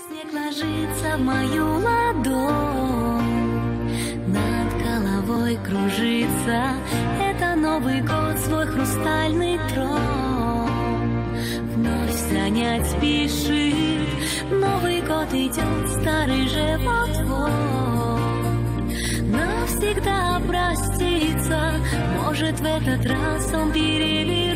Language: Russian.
Снег ложится в мою ладонь, над головой кружится. Это Новый год, свой хрустальный трон вновь занять спешит. Новый год идет, старый же вот-вот навсегда проститься. Может, в этот раз он перевернет